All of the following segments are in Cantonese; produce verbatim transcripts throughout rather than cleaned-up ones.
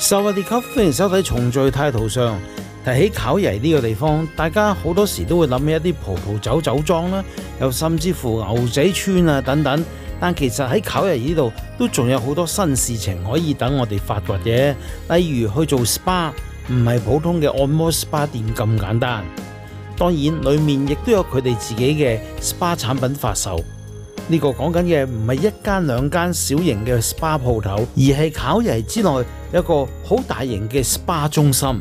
收我哋級，歡迎收睇《重聚態圖上》。提起考爺呢個地方，大家好多時都會諗起一啲葡萄酒酒莊啦，又甚至乎牛仔村啊等等。但其實喺考爺呢度都仲有好多新事情可以等我哋發掘嘅，例如去做 S P A， 唔係普通嘅按摩 S P A 店咁簡單。當然，裡面亦都有佢哋自己嘅 S P A 產品發售。呢、這個講緊嘅唔係一間兩間小型嘅 S P A 鋪頭，而係考爺之內有一個好大型嘅 S P A 中心。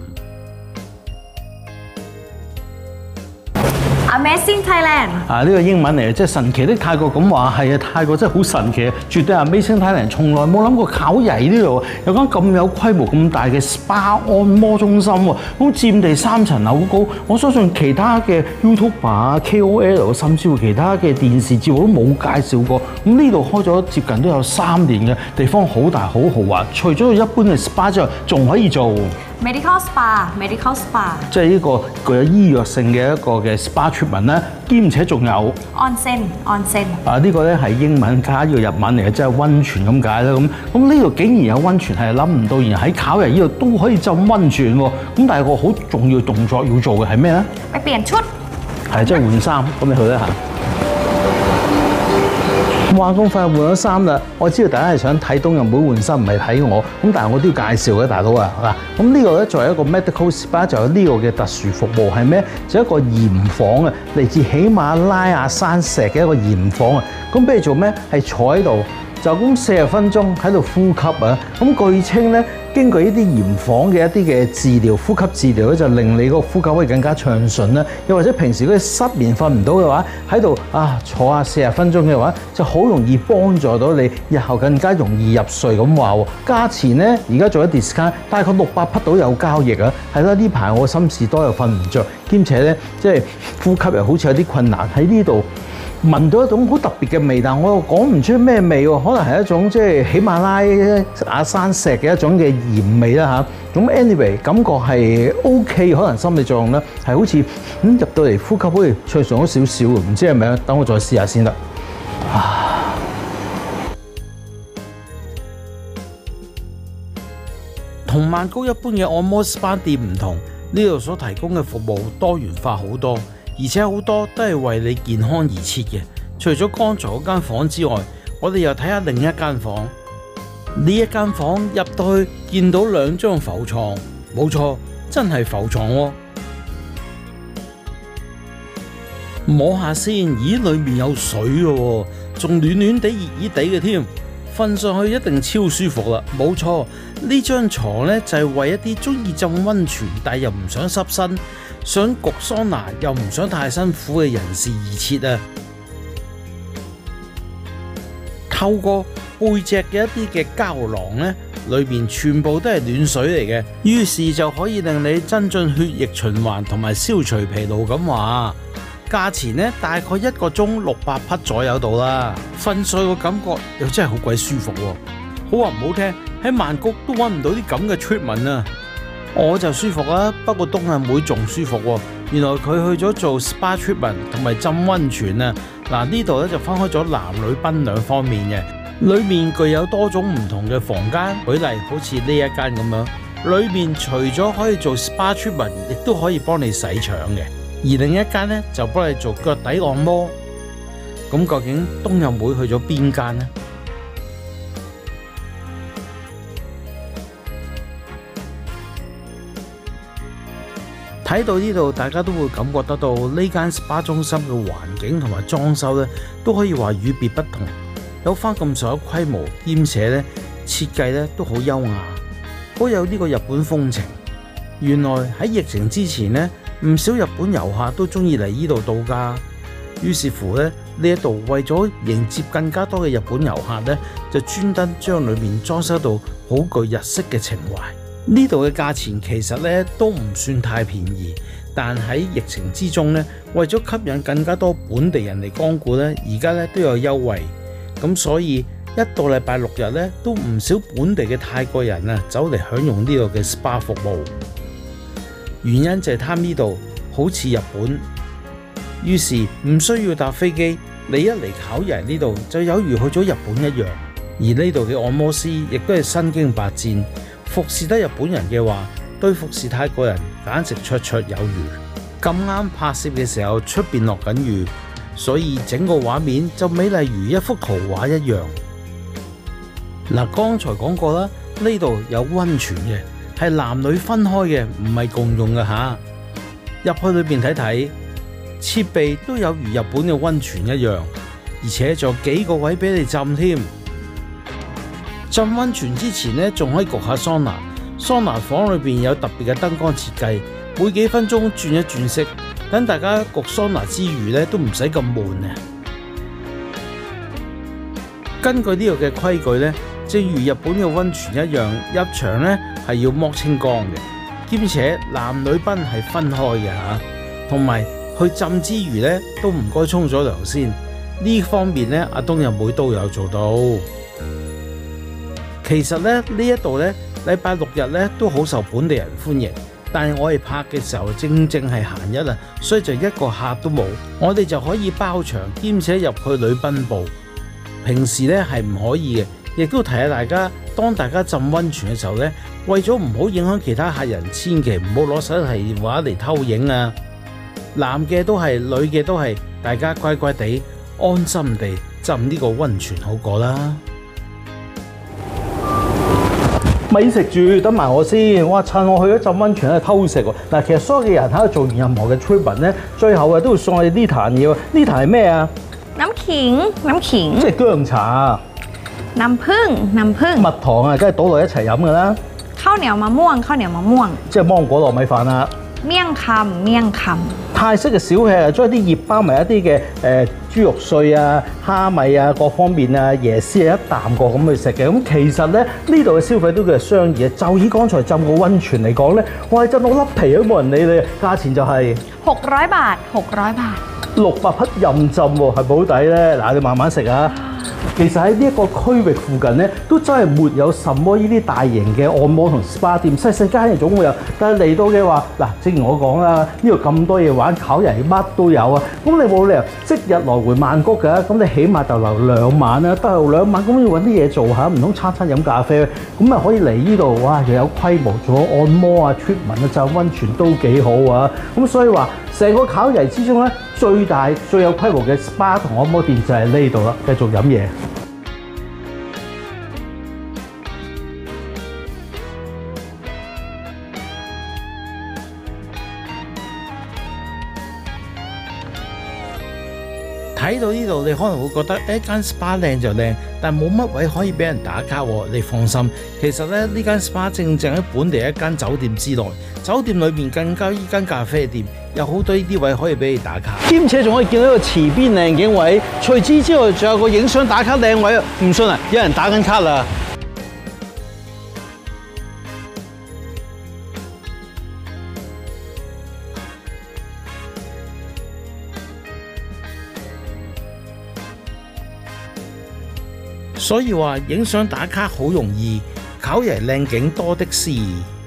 Amazing Thailand 啊！呢、這個英文嚟嘅，即係神奇的泰國咁話，係啊！泰國真係好神奇，絕對係 Amazing Thailand。從來冇諗過考爺呢度有間咁有規模、咁大嘅 S P A 按摩中心喎，咁佔地三層樓高。我相信其他嘅 YouTuber 啊、K O L 甚至乎其他嘅電視節目都冇介紹過。咁呢度開咗接近都有三年嘅，地方好大好豪華。除咗一般嘅 S P A 之外，仲可以做 Medical Spa，Medical Spa， 即係呢個具有醫藥性嘅一個嘅 S P A treatment 咧，兼且仲有 Onsen，Onsen。 啊，呢個咧係英文加呢個日文嚟嘅，即係溫泉咁解啦。咁咁呢度竟然有溫泉，係諗唔到，而喺考爺呢度都可以浸溫泉喎。咁但係個好重要動作要做嘅係咩咧？ ไปเปลี่ยนชุด係即係換衫，咁你去啦嚇。哇！咁快換咗衫啦，我知道大家係想睇冬日妹換衫，唔係睇我。咁但係我都要介紹嘅，大佬啊嗱。咁呢個咧作為一個 medical spa 就有呢個嘅特殊服務係咩？就一個鹽房啊，嚟自喜馬拉雅山石嘅一個鹽房啊。咁俾你做咩？係坐喺度就咁四十分鐘喺度呼吸啊。咁據稱咧，經過呢啲鹽房嘅一啲嘅治療，呼吸治療咧，就令你個呼吸可以更加暢順啦。又或者平時嗰啲失眠瞓唔到嘅話，喺度啊坐下四十分鐘嘅話，就好容易幫助到你日後更加容易入睡咁話喎。價錢咧而家做咗 discount，大概六百匹到有交易啊。係啦，呢排我心事多又瞓唔着，兼且咧即係呼吸又好似有啲困難喺呢度。聞到一種好特別嘅味，但我又講唔出咩味喎，可能係一種即係喜馬拉雅山石嘅一種嘅鹽味啦嚇。咁 anyway 感覺係 OK， 可能心理作用咧係好似嗯入到嚟呼吸好似暢順咗少少，唔知係咪啊？等我再試下先得。啊！ 同曼谷一般嘅按摩 S P A 店唔同，呢度所提供嘅服務多元化好多。而且好多都係為你健康而設嘅。除咗剛才嗰間房之外，我哋又睇下另一間房。呢一間房入到去見到兩張浮床，冇錯，真係浮床喎。摸下先，咦，裏面有水嘅喎，仲暖暖地、熱熱地嘅添。瞓上去一定超舒服啦。冇錯，呢張床呢就係為一啲中意浸溫泉但又唔想濕身，想焗桑拿又唔想太辛苦嘅人士而設啊！透過背脊嘅一啲嘅膠囊呢，裏面全部都係暖水嚟嘅，於是就可以令你增進血液循環同埋消除疲勞咁話。價錢呢大概一個鐘六百匹左右到啦，瞓睡個感覺又真係好鬼舒服喎。好話唔好聽，喺曼谷都揾唔到啲咁嘅 treatment 啊！我就舒服啦，不過冬日妹仲舒服喎。原來佢去咗做 S P A treatment 同埋浸溫泉啊！嗱，呢度咧就分開咗男女賓兩方面嘅，裏面具有多種唔同嘅房間，舉例好似呢一間咁樣，裏面除咗可以做 S P A treatment， 亦都可以幫你洗腸嘅，而另一間咧就幫你做腳底按摩。咁究竟冬日妹去咗邊間呢？睇到呢度，大家都會感覺得到呢間 S P A 中心嘅環境同埋裝修咧，都可以話與別不同，有翻咁上下規模，兼且咧設計咧都好優雅，好有呢個日本風情。原來喺疫情之前咧，唔少日本遊客都中意嚟呢度度假，於是乎咧呢一度為咗迎接更加多嘅日本遊客咧，就專登將裏面裝修到好具日式嘅情懷。呢度嘅價錢其實咧都唔算太便宜，但喺疫情之中咧，為咗吸引更加多本地人嚟光顧咧，而家咧都有優惠。咁所以一到禮拜六日咧，都唔少本地嘅泰國人啊走嚟享用呢度嘅 S P A 服務。原因就係貪呢度好似日本，於是唔需要搭飛機，你一嚟考爺呢度就有如去咗日本一樣。而呢度嘅按摩師亦都係身經百戰。 服侍得日本人嘅話，對服侍泰國人簡直綽綽有餘。咁啱拍攝嘅時候出邊落緊雨，所以整個畫面就美麗如一幅圖畫一樣。嗱，剛才講過啦，呢度有溫泉嘅，係男女分開嘅，唔係共用嘅吓。入去裏邊睇睇，設備都有如日本嘅溫泉一樣，而且仲有幾個位俾你浸添。浸溫泉之前呢，仲可以焗下桑拿。桑拿房裏邊有特別嘅燈光設計，每幾分鐘轉一轉色，等大家焗桑拿之餘呢都唔使咁悶啊。根據呢度嘅規矩呢，正如日本嘅溫泉一樣，入場呢係要剝清光嘅，兼且男女賓係分開嘅吓，同埋去浸之餘呢都唔該沖咗涼先。呢方面呢，阿東日妹都有做到。其實咧呢一度呢，禮拜六日呢都好受本地人歡迎，但係我哋拍嘅時候正正係閒日啊，所以就一個客都冇，我哋就可以包場，兼且入去女賓部。平時呢係唔可以嘅，亦都提下大家，當大家浸溫泉嘅時候呢，為咗唔好影響其他客人，千祈唔好攞手提電話嚟偷影啊！男嘅都係，女嘅都係，大家乖乖地安心地浸呢個溫泉好過啦。 咪食住，等埋我先。哇！趁我去咗浸溫泉咧偷食喎。嗱，其實所有嘅人喺度做完任何嘅 treatment 咧，最後啊都會送我哋呢壇嘢喎。呢壇係咩啊？ น้ำขิงน้ำขิง即係薑茶啊！ น้ำผึ้งน้ำผึ้ง蜜糖啊，梗係倒落一齊飲㗎啦。 ข้าวเหนียวมะม่วงข้าวเหนียวมะม่วง即係芒果糯米飯啊！ เมี่ยงคำเมี่ยงคำ泰式嘅小吃啊，將啲葉包埋一啲嘅誒豬肉碎啊、蝦米啊各方面啊、椰絲啊一啖過咁去食嘅。咁其實咧呢度嘅消費都叫做相宜。就以剛才浸個溫泉嚟講咧，哇！浸到粒皮都冇人理你，價錢就係หกร้อยบาทหกร้อยบาท六百匹任浸喎，係咪好抵咧？嗱，你慢慢食啊！其實喺呢一個區域附近咧，都真係沒有什麼呢啲大型嘅按摩同 S P A 店，細細間嘅總會有。但係嚟到嘅話，嗱，正如我講啦，呢度咁多嘢玩，烤人乜都有啊！咁你冇理由即日來回曼谷㗎，咁你起碼就留兩晚啦，得兩晚，咁要揾啲嘢做下，唔通餐餐飲咖啡？咁啊可以嚟呢度，哇！又有規模，做按摩啊、treatment 啊、浸溫泉都幾好啊！咁所以話，成個烤人之中咧，最大最有規模嘅 S P A 同按摩店就係呢度啦，繼續飲嘢。 睇到呢度，你可能會覺得一間 S P A 靚就靚，但冇乜位可以俾人打卡喎。你放心，其實咧呢間 S P A 正正喺本地一間酒店之內，酒店裏面更加依間咖啡店，有好多呢啲位可以俾你打卡， 兼且仲可以見到一個池邊靚景位。除此之外，仲有個影相打卡靚位啊！唔信啊，有人打緊卡啦！ 所以話影相打卡好容易，烤人靚景多的是。